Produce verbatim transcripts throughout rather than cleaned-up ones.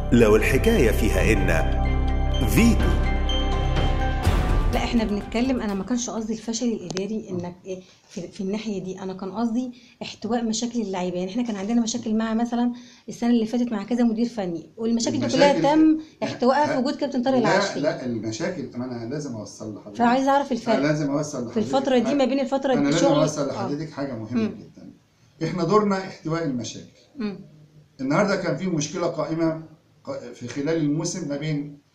لو الحكاية فيها إن فيتو. لا احنا بنتكلم، انا ما كانش قصدي الفشل الاداري انك إيه في, في الناحيه دي، انا كان قصدي احتواء مشاكل اللعيبه. يعني احنا كان عندنا مشاكل مع مثلا السنه اللي فاتت مع كذا مدير فني، والمشاكل دي كلها تم احتوائها في وجود كابتن طارق العشري. لا لا المشاكل انا لازم اوصل لحضرتك، فعايز اعرف الفرق. انا لازم اوصل لحضرتك في الفتره دي ما بين الفتره دي انا لازم اوصل لحضرتك حاجه مهمه مم. جدا. احنا دورنا احتواء المشاكل. مم. النهارده كان في مشكله قائمه في خلال الموسم ما بين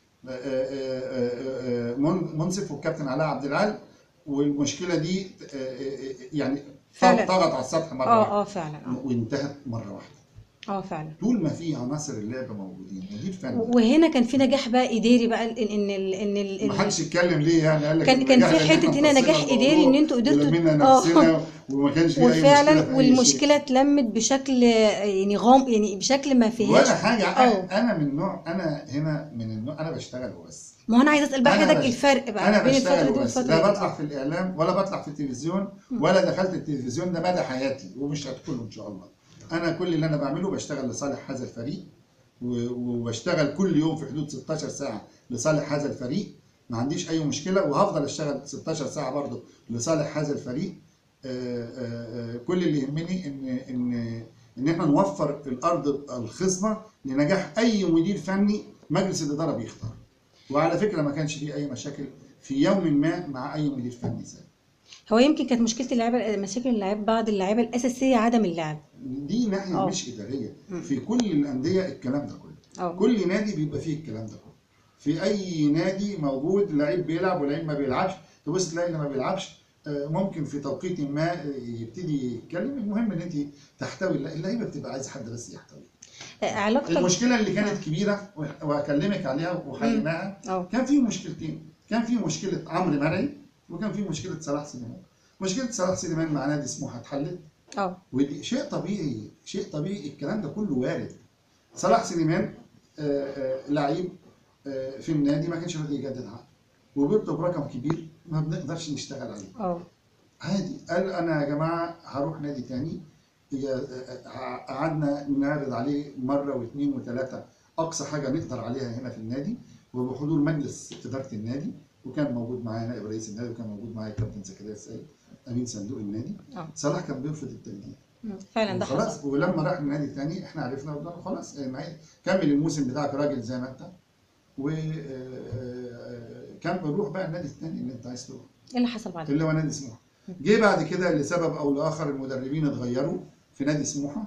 منصف والكابتن علاء عبد العال، والمشكله دي يعني طغت على السطح مره اه واحده اه فعلا اه وانتهت مره واحده. اه فعلا طول ما في عناصر اللعبه موجودين مدير فني. وهنا كان في نجاح بقى اداري بقى ان ال ان ال ما حدش يتكلم ليه يعني، قال لك كان كان في حته هنا نجاح اداري ان انتوا قدرتوا اه وما كانش في اي مشكله وفعلا والمشكله اتلمت بشكل يعني غام، يعني بشكل ما فيهاش ولا حاجه. أوه. انا من نوع، انا هنا من النوع انا بشتغل وبس. ما هو انا عايز اسال بقى حضرتك الفرق بقى بين الفتره دي والفتره دي. لا بطلع في الاعلام ولا بطلع في التلفزيون ولا دخلت التلفزيون، ده مدى حياتي ومش هدخله ان شاء الله. انا كل اللي انا بعمله بشتغل لصالح هذا الفريق، وبشتغل كل يوم في حدود ستاشر ساعه لصالح هذا الفريق، ما عنديش اي مشكله، وهفضل اشتغل ستاشر ساعه برضه لصالح هذا الفريق. آآ آآ كل اللي يهمني ان ان ان احنا نوفر الارض الخصبه لنجاح اي مدير فني مجلس الاداره بيختار. وعلى فكره ما كانش فيه اي مشاكل في يوم ما مع اي مدير فني سابق. هو يمكن كانت مشكله اللعيبه، مشاكل اللعيبه، بعض اللعيبه الاساسيه عدم اللعب. دي ناحيه أوه. مش اداريه. في كل الانديه الكلام ده كله. أوه. كل نادي بيبقى فيه الكلام ده كله. في اي نادي موجود لعيب بيلعب ولعيب ما بيلعبش، تبص تلاقي اللي ما بيلعبش ممكن في توقيت ما يبتدي يتكلم. المهم ان انت تحتوي اللعيبه، بتبقى عايزه حد بس يحتوي. علاقتك المشكله اللي كانت كبيره واكلمك عليها وحليناها، كان في مشكلتين. كان في مشكله عمرو مرعي، وكان في مشكله صلاح سليمان. مشكله صلاح سليمان مع نادي سموحه اتحلت. اه ودي شيء طبيعي، شيء طبيعي، الكلام ده كله وارد. صلاح سليمان لعيب في النادي ما كانش راضي يجدد عقده، وبيطلب برقم كبير ما بنقدرش نشتغل عليه. اه عادي، قال انا يا جماعه هروح نادي تاني. قعدنا نعرض عليه مره واثنين وثلاثه، اقصى حاجه نقدر عليها هنا في النادي وبحضور مجلس اداره النادي، وكان موجود معايا نائب رئيس النادي، وكان موجود معايا كابتن زكريا السيد امين صندوق النادي. أوه. صلاح كان بيرفض التجديد فعلا، ده خلاص. ولما راح لنادي ثاني احنا عرفنا قلنا له خلاص كمل الموسم بتاعك راجل زي ما انت، وكان بنروح بقى النادي الثاني اللي انت عايز تروح. ايه اللي حصل بعد كده؟ اللي هو نادي سموحه. جه بعد كده لسبب او لاخر المدربين اتغيروا في نادي سموحه،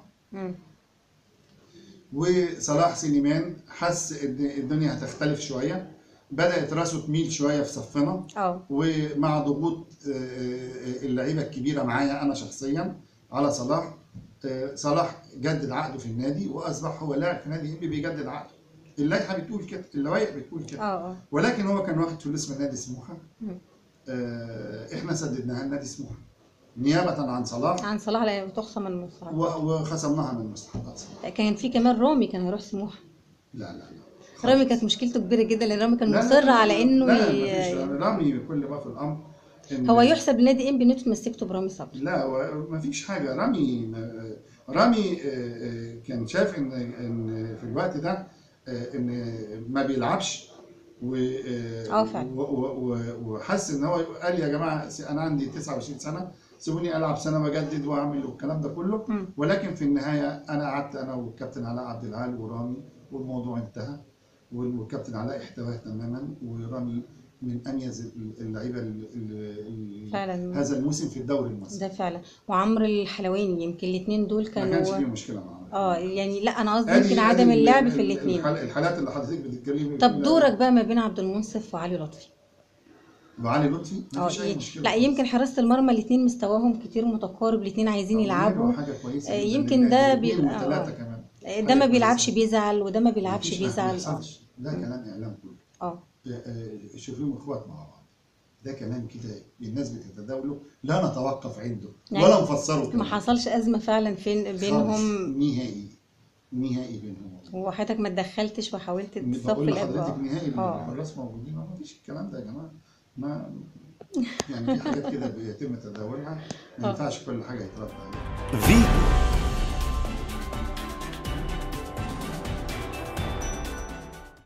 وصلاح سليمان حس ان الدنيا هتختلف شويه، بدات راسه تميل شويه في صفنا. أوه. ومع ضغوط اللعيبه الكبيره معايا انا شخصيا على صلاح، صلاح جدد عقده في النادي واصبح هو لاعب في نادي انبي بيجدد عقده. اللائحه بتقول كده، اللوائح بتقول كده. اه ولكن هو كان واخد فلوس من نادي سموحه، آه احنا سددناها لنادي سموحه نيابه عن صلاح. عن صلاح لا تخصم من المستحقات، وخصمناها من مستحقات صلاح. كان في كمان رامي كان هيروح سموحه. لا لا لا رامي كانت مشكلته كبيره جدا، لان رامي كان مصر على انه لا لا ي... رامي كل ما في الامر إن هو يحسب لنادي انبي ان انتوا مسكتوا برامي صبري. لا ما فيش حاجه. رامي رامي كان شايف ان ان في الوقت ده ان ما بيلعبش، و وحس ان هو قال يا جماعه انا عندي تسعة وعشرين سنه، سيبوني العب سنه واجدد واعمل والكلام ده كله. م. ولكن في النهايه انا قعدت انا والكابتن علاء عبد العال ورامي والموضوع انتهى، والكابتن علاء احتواه تماما، ورامي من اميز اللعيبه فعلا هذا الموسم في الدوري المصري. ده فعلا. وعمرو الحلواني يمكن الاثنين دول كانوا ما كانش فيه مشكله معاهم. اه يعني لا انا قصدي يمكن عدم اللعب في الاثنين. الحالات اللي حضرتك بتتكلمي. طب دورك بقى ما بين عبد المنصف وعلي لطفي. وعلي لطفي ما فيش اي مشكله. لا يمكن حراسه المرمى الاثنين مستواهم كتير متقارب، الاثنين عايزين يلعبوا. حاجه كويسه. يمكن ده بيبقى ثلاثه كمان، ده ما بيلعبش بيزعل وده ما بيلعبش بيزعل. ده كلام اعلام كله. اه شوفيهم اخوات مع بعض، ده كلام كده الناس بتتداوله، لا نتوقف عنده يعني ولا نفسره كده. ما حصلش ازمه فعلا فين بينهم نهائي نهائي بينهم. وحضرتك ما اتدخلتش وحاولت تصفي الاداء؟ حضرتك نهائي الحراس موجودين، ما فيش الكلام ده يا جماعه. ما يعني في حاجات كده بيتم تداولها، ما ينفعش كل حاجه يترد عليها.